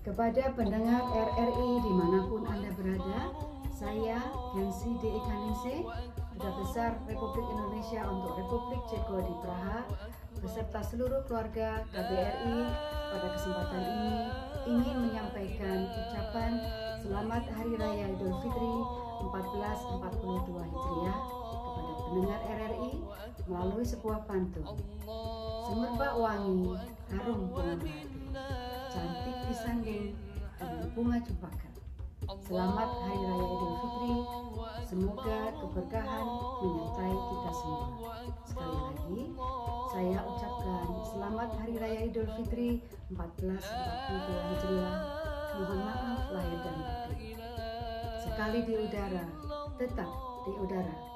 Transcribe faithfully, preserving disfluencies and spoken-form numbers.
Kepada pendengar R R I dimanapun Anda berada, saya Gensi D. Ikaningsih, Duta Besar Republik Indonesia untuk Republik Ceko di Praha, beserta seluruh keluarga K B R I, pada kesempatan ini ingin menyampaikan ucapan Selamat Hari Raya Idul Fitri seribu empat ratus empat puluh dua Hijriah kepada pendengar R R I melalui sebuah pantun. Semerbak wangi, harum bunga melati, cantik disanding dengan bunga cempaka. Selamat Hari Raya Idul Fitri, semoga keberkahan menyertai kita semua. Sekali lagi, saya ucapkan Selamat Hari Raya Idul Fitri seribu empat ratus empat puluh dua Hijriah. Mohon maaf lahir dan batin. Sekali di udara, tetap di udara.